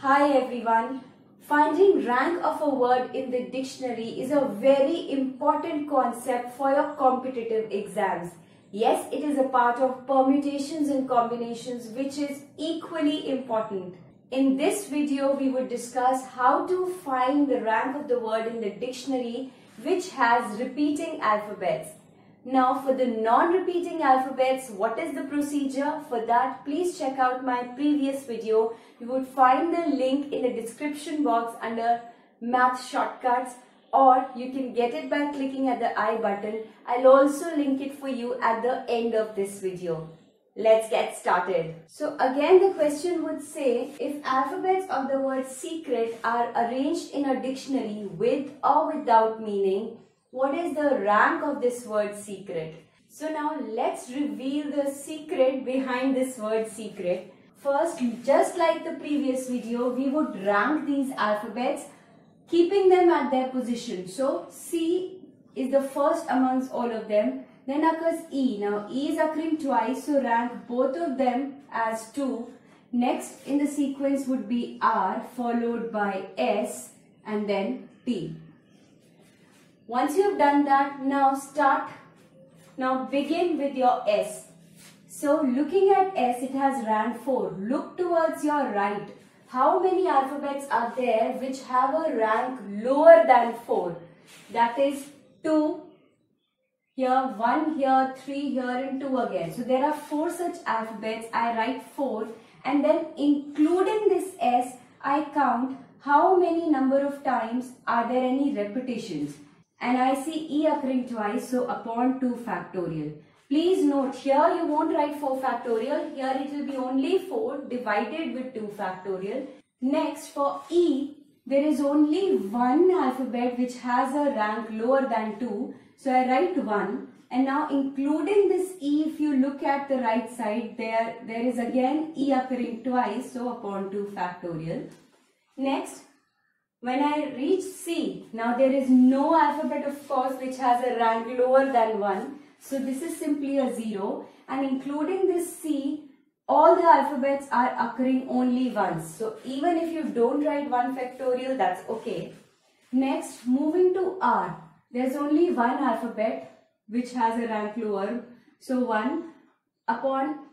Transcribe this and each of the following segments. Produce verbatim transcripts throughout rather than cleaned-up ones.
Hi everyone. Finding rank of a word in the dictionary is a very important concept for your competitive exams. Yes, it is a part of permutations and combinations which is equally important. In this video, we would discuss how to find the rank of the word in the dictionary which has repeating alphabets. Now for the non-repeating alphabets, what is the procedure? For that, please check out my previous video. You would find the link in the description box under Math Shortcuts, or you can get it by clicking at the I button. I'll also link it for you at the end of this video. Let's get started. So again, the question would say, if alphabets of the word secret are arranged in a dictionary with or without meaning, what is the rank of this word secret? So now let's reveal the secret behind this word secret. First, just like the previous video, we would rank these alphabets, keeping them at their position. So C is the first amongst all of them. Then occurs E. Now E is occurring twice, so rank both of them as two. Next in the sequence would be R, followed by S and then T. Once you have done that, now start, now begin with your S. So looking at S, it has rank four. Look towards your right. How many alphabets are there which have a rank lower than four? That is two here, one here, three here and two again. So there are four such alphabets. I write four and then including this S, I count how many number of times are there any repetitions. And I see E occurring twice, so upon two factorial. Please note, here you won't write four factorial. Here it will be only four divided with two factorial. Next, for E, there is only one alphabet which has a rank lower than two. So I write one. And now including this E, if you look at the right side, there, there is again E occurring twice, so upon two factorial. Next, when I reach C, now there is no alphabet of course which has a rank lower than one. So this is simply a zero, and including this C, all the alphabets are occurring only once. So even if you don't write one factorial, that's okay. Next, moving to R, there's only one alphabet which has a rank lower. So one upon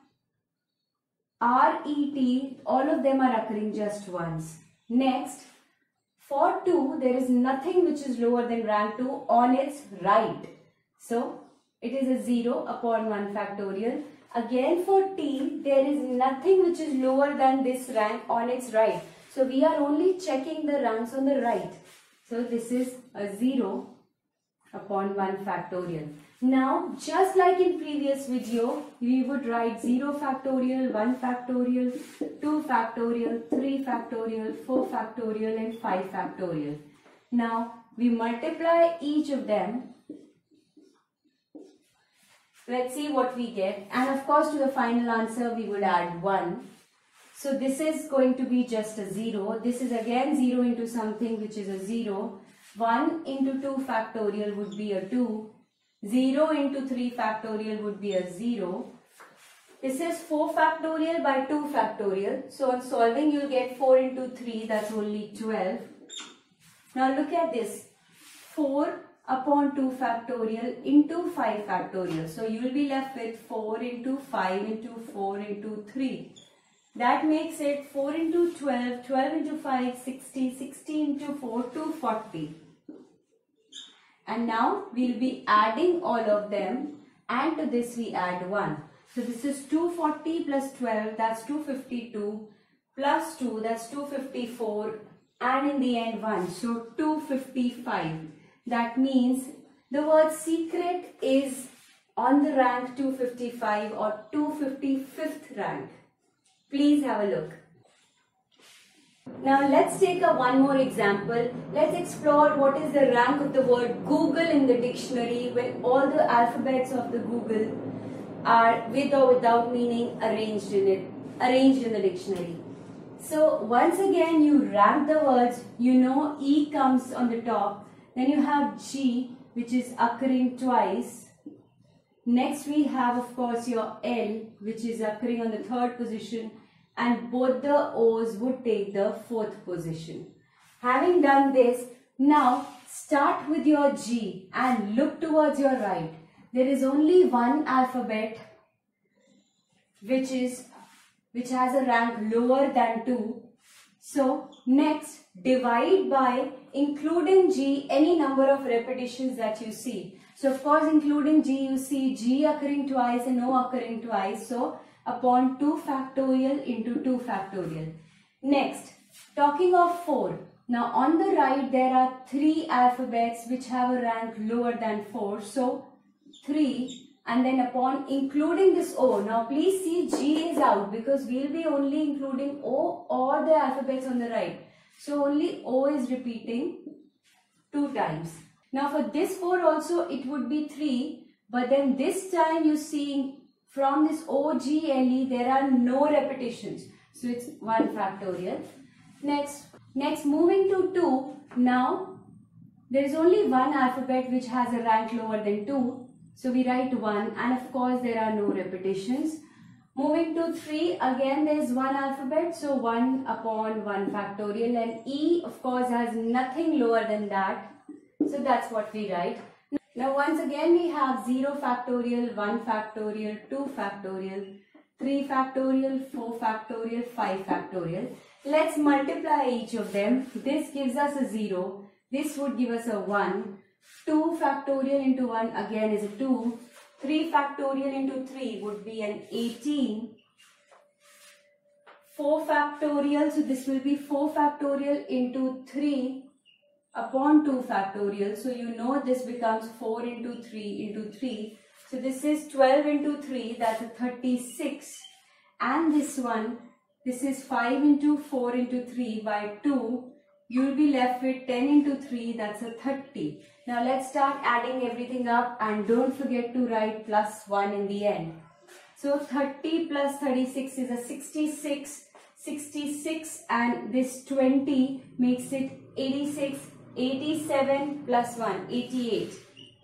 R E T, all of them are occurring just once. Next, for two, there is nothing which is lower than rank two on its right. So it is a zero upon one factorial. Again for T, there is nothing which is lower than this rank on its right. So we are only checking the ranks on the right. So this is a zero upon one factorial. Now, just like in previous video, we would write zero factorial, one factorial, two factorial, three factorial, four factorial and five factorial. Now, we multiply each of them. Let's see what we get. And of course, to the final answer, we would add one. So this is going to be just a zero. This is again zero into something which is a zero. one into two factorial would be a two. zero into three factorial would be a zero. This is four factorial by two factorial. So on solving, you'll get four into three, that's only twelve. Now look at this. four upon two factorial into five factorial. So you will be left with four into five into four into three. That makes it four into twelve, twelve into five, sixty, sixty into four, two hundred forty. And now we'll be adding all of them, and to this we add one. So this is two hundred forty plus twelve, that's two hundred fifty-two, plus two, that's two hundred fifty-four, and in the end one, so two hundred fifty-five. That means the word secret is on the rank two hundred fifty-five or two hundred fifty-fifth rank. Please have a look. Now let's take a one more example. Let's explore what is the rank of the word Google in the dictionary when all the alphabets of the Google are with or without meaning arranged in it, arranged in the dictionary. So once again you rank the words, you know E comes on the top, then you have G which is occurring twice. Next we have of course your L which is occurring on the third position, and both the O's would take the fourth position. Having done this, now start with your G and look towards your right. There is only one alphabet which is which has a rank lower than two. So next, divide by including G any number of repetitions that you see. So of course, including G, you see G occurring twice and O occurring twice. So upon two factorial into two factorial. Next, talking of four. Now on the right there are three alphabets which have a rank lower than four. So three, and then upon including this O. Now please see G is out because we will be only including O or the alphabets on the right. So only O is repeating two times. Now for this four also it would be three, but then this time you see from this O, G, L, E there are no repetitions. So it's one factorial. Next, next moving to two. Now there is only one alphabet which has a rank lower than two. So we write one, and of course there are no repetitions. Moving to three, again there is one alphabet, so one upon one factorial, and E of course has nothing lower than that. So that's what we write. Now once again we have zero factorial, one factorial, two factorial, three factorial, four factorial, five factorial. Let's multiply each of them. This gives us a zero. This would give us a one. two factorial into one again is a two. three factorial into three would be an eighteen. four factorial, so this will be four factorial into three upon two factorial. So you know this becomes four into three into three. So this is twelve into three, that's a thirty-six. And this one, this is five into four into three by two. You will be left with ten into three, that's a thirty. Now let's start adding everything up, and don't forget to write plus one in the end. So thirty plus thirty-six is a sixty-six. sixty-six and this twenty makes it eighty-six. eighty-seven plus one, eighty-eight.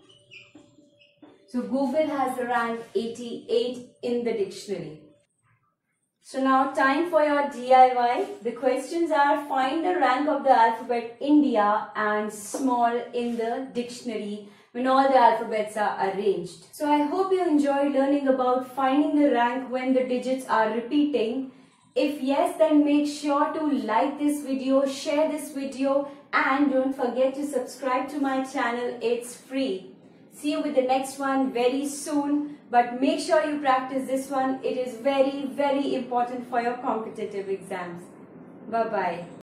So Google has the rank eighty-eight in the dictionary. So now time for your D I Y. The questions are: find the rank of the alphabet India and small in the dictionary when all the alphabets are arranged. So I hope you enjoyed learning about finding the rank when the digits are repeating. If yes, then make sure to like this video, share this video, and don't forget to subscribe to my channel. It's free. See you with the next one very soon. But make sure you practice this one. It is very, very important for your competitive exams. Bye-bye.